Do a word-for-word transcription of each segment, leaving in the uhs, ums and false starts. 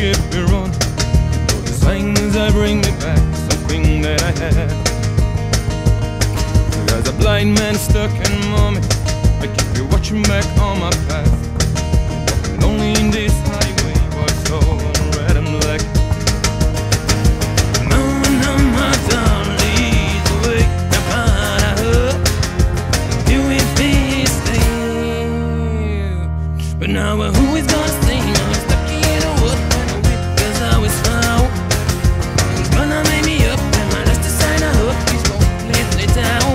keep me running. All the signs that bring me back something that I had. As a blind man stuck in moment, I keep you watching back on my path. Walking lonely in this highway, was so red and black. Now and now my town leads the way. Now part I heard you will be still. But now who is gonna stay? I'm stuck in a wood because I was found. He's gonna make me up, and my last design I hope he's completely down.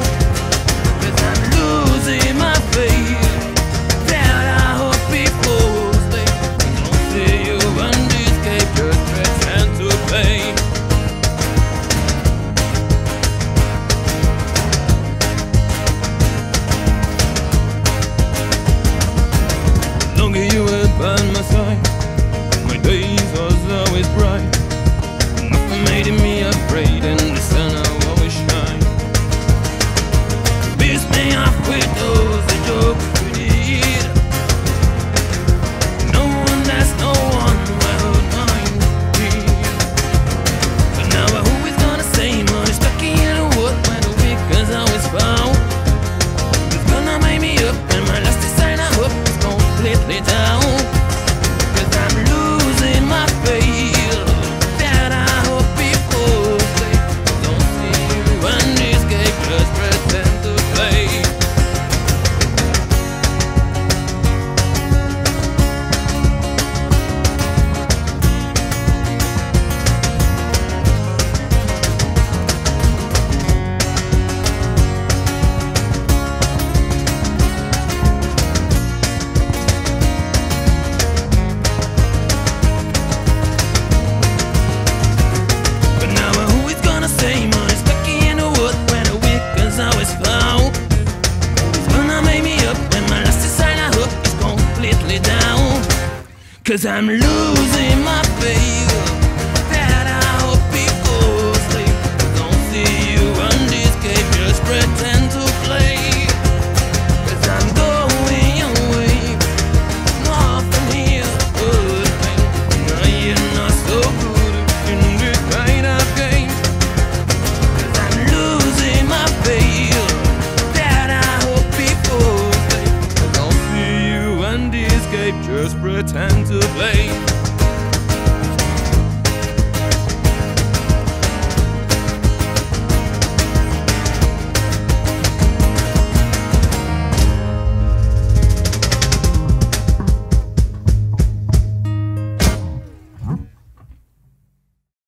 You were by my side, my days was always bright. Nothing made me afraid, and the sun will always shine. Pissed me off with those the jokes we did. No one, that's no one who hurt mine. But now who is gonna say money stuck in a wood when the week is always found? It's gonna make me up, and my last design I hope is completely down. Cause I'm losing my faith.